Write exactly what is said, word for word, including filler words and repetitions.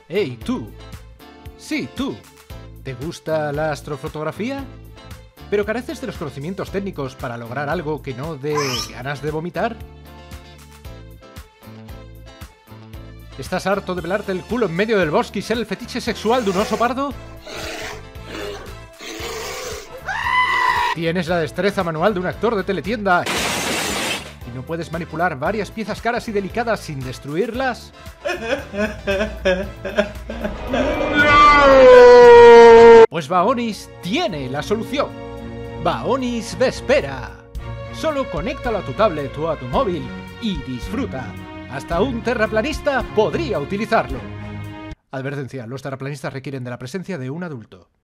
Hey, tú. Sí, tú. ¿Te gusta la astrofotografía? ¿Pero careces de los conocimientos técnicos para lograr algo que no dé ganas de vomitar? ¿Estás harto de pelarte el culo en medio del bosque y ser el fetiche sexual de un oso pardo? ¿Tienes la destreza manual de un actor de teletienda y no puedes manipular varias piezas caras y delicadas sin destruirlas? Pues Vaonis tiene la solución. Vaonis Vespera. Solo conéctalo a tu tablet o a tu móvil y disfruta. Hasta un terraplanista podría utilizarlo. Advertencia, los terraplanistas requieren de la presencia de un adulto.